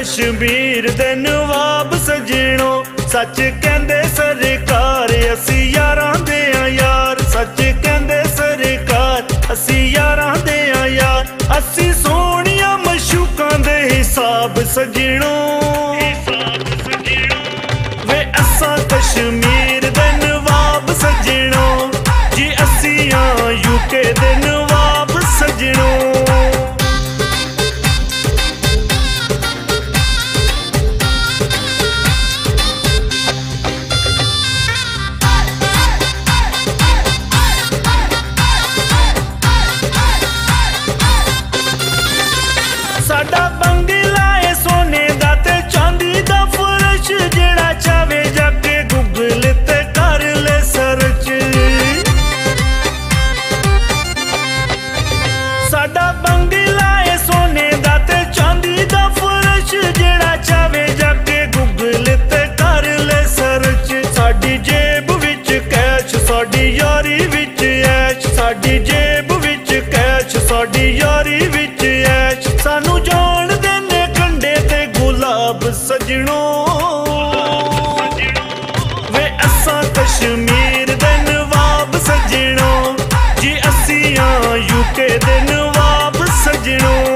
कश्मीर दे नवाब सजणो, सच कहंदे सरकार असी यारां दे यार। सच कहंदे सरकार असी यारां दे यार। असी सोहणियां मशूकां दे हिसाब सजणो, वे असां कश्मीर दे नवाब सजणो जी। असी यूके दे नवाब सजणो। साडा बंगला है सोने दा ते चांदी दा फर्श, जेड़ा चावे जाके गूगल ते कर ले सर्च। साडा बंगला है सोने दा ते चांदी दा फर्श, जेड़ा चावे जाके गूगल ते कर ले सर्च। साडी जेब विच कैश, साडी यारी विच ऐश। साडी जेब विच कैश, साडी यारी विच ऐश। सानू जान देने कंडे ते गुलाब सजणो, वे असां कश्मीर दे नवाब सजणो जी। असी यूके दे नवाब सजणो।